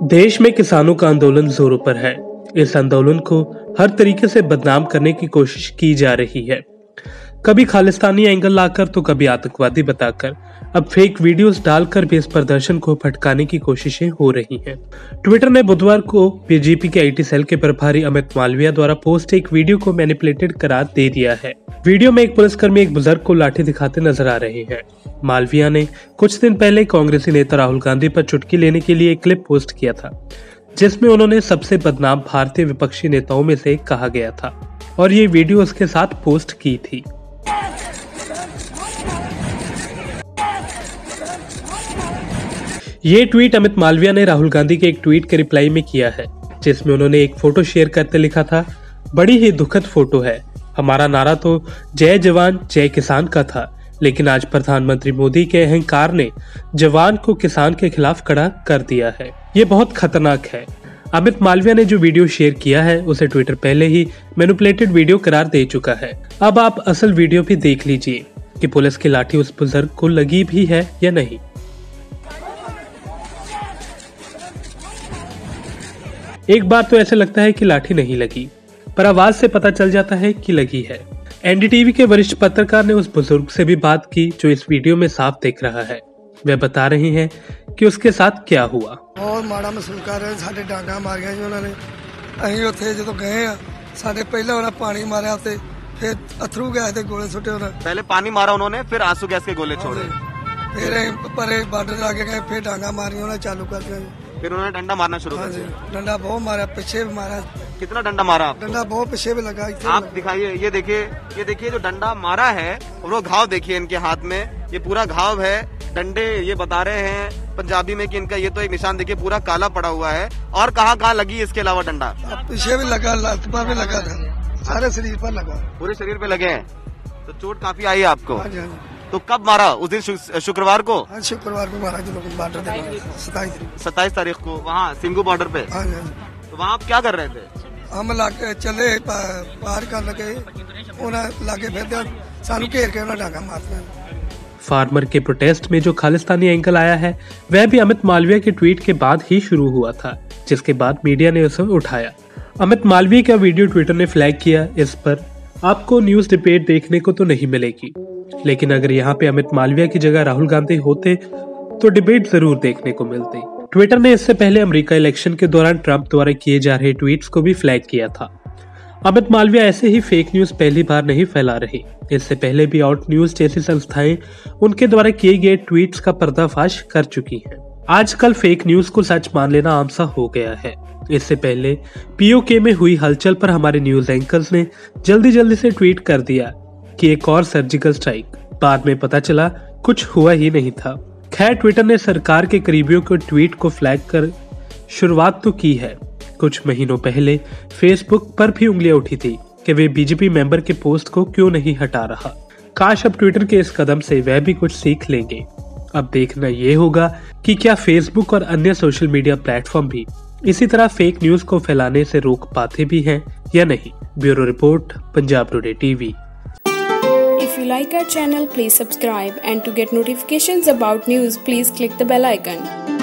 देश में किसानों का आंदोलन जोरों पर है। इस आंदोलन को हर तरीके से बदनाम करने की कोशिश की जा रही है, कभी खालिस्तानी एंगल लाकर तो कभी आतंकवादी बताकर। अब फेक वीडियोस डालकर भी इस प्रदर्शन को भटकाने की कोशिशें हो रही हैं। ट्विटर ने बुधवार को बीजेपी के आईटी सेल के प्रभारी अमित मालविया द्वारा पोस्ट एक वीडियो को मैनिपुलेटेड करार दे दिया है। वीडियो में एक पुलिसकर्मी एक बुजुर्ग को लाठी दिखाते नजर आ रहे हैं। मालविया ने कुछ दिन पहले कांग्रेसी नेता राहुल गांधी पर चुटकी लेने के लिए एक क्लिप पोस्ट किया था, जिसमें उन्होंने सबसे बदनाम भारतीय विपक्षी नेताओं में से एक कहा गया था और ये वीडियो उसके साथ पोस्ट की थी। ये ट्वीट अमित मालविया ने राहुल गांधी के एक ट्वीट के रिप्लाई में किया है, जिसमें उन्होंने एक फोटो शेयर करते लिखा था, बड़ी ही दुखद फोटो है। हमारा नारा तो जय जवान जय किसान का था, लेकिन आज प्रधानमंत्री मोदी के अहंकार ने जवान को किसान के खिलाफ खड़ा कर दिया है। ये बहुत खतरनाक है। अमित मालविया ने जो वीडियो शेयर किया है उसे ट्विटर पहले ही मैनिपुलेटेड वीडियो करार दे चुका है। अब आप असल वीडियो भी देख लीजिए कि पुलिस की लाठी उस बुजुर्ग को लगी भी है या नहीं। एक बार तो ऐसे लगता है कि लाठी नहीं लगी, पर आवाज से पता चल जाता है कि लगी है। एनडीटीवी के वरिष्ठ पत्रकार ने उस बुजुर्ग से भी बात की जो इस वीडियो में साफ दिख रहा है। वे बता रहे हैं कि उसके साथ क्या हुआ। बहुत माड़ा महसूस कर रहे, साडे डांगा मारिया जी उन्होंने। अहीं उत्थे जदों गए आ, साडे पहले उन्होंने पानी मारा, फिर अथरू गैस के गोले सुटे उन्होंने। पहले पानी मारा उन्होंने, फिर आंसू गैस के गोले छोड़े, फिर परे बॉर्डर आगे गए, फिर डांगा मारिया उन्होंने चालू कर दिया। फिर उन्होंने डंडा मारना शुरू कर दिया। डंडा बहुत मारा, पीछे भी मारा। कितना डंडा मारा आपको? डंडा बहुत पीछे भी लगा। आप दिखाइए, ये देखिए जो डंडा मारा है वो घाव देखिए इनके हाथ में, ये पूरा घाव है। डंडे ये बता रहे हैं पंजाबी में कि इनका ये तो एक निशान देखिए पूरा काला पड़ा हुआ है। और कहाँ लगी इसके अलावा डंडा? पीछे भी लगा, लात पर भी लगा था, सारे शरीर पर लगा। पूरे शरीर पे लगे हैं, तो चोट काफी आई आपको। तो कब मारा? उस दिन शुक्रवार को? शुक्रवार को मारा, बॉर्डर 27 तारीख को वहाँ सिंगू बॉर्डर पे। तो वहाँ आप क्या कर रहे थे? हम लाके चले पार कर लगे, उन्हें लाके फिर सानू घेर के उन्हें डांगा मारना। फार्मर के प्रोटेस्ट में जो खालिस्तानी एंगल आया है वह भी अमित मालविया के ट्वीट के बाद ही शुरू हुआ था, जिसके बाद मीडिया ने उसे उठाया। अमित मालविया का वीडियो ट्विटर ने फ्लैग किया। इस पर आपको न्यूज डिबेट देखने को तो नहीं मिलेगी, लेकिन अगर यहाँ पे अमित मालविया की जगह राहुल गांधी होते तो डिबेट जरूर देखने को मिलती। ट्विटर ने इससे पहले अमेरिका इलेक्शन के दौरान ट्रंप द्वारा किए जा रहे ट्वीट्स को भी फ्लैग किया था। अमित मालविया ऐसे ही फेक न्यूज पहली बार नहीं फैला रही। इससे पहले भी आउट न्यूज जैसी संस्थाएं उनके द्वारा किए गए ट्वीट्स का पर्दाफाश कर चुकी हैं। आजकल फेक न्यूज को सच मान लेना आम सा हो गया है। इससे पहले पीओके में हुई हलचल पर हमारे न्यूज एंकर्स ने जल्दी से ट्वीट कर दिया कि एक और सर्जिकल स्ट्राइक। बाद में पता चला कुछ हुआ ही नहीं था। खैर, ट्विटर ने सरकार के करीबियों को ट्वीट को फ्लैग कर शुरुआत तो की है। कुछ महीनों पहले फेसबुक पर भी उंगलियां उठी थी कि वे बीजेपी मेंबर के पोस्ट को क्यों नहीं हटा रहा। काश अब ट्विटर के इस कदम से वह भी कुछ सीख लेंगे। अब देखना ये होगा कि क्या फेसबुक और अन्य सोशल मीडिया प्लेटफॉर्म भी इसी तरह फेक न्यूज को फैलाने से रोक पाते भी हैं या नहीं। Bureau report, Punjab today TV. If you like our channel, please subscribe, and to get notifications about news, please click the bell icon.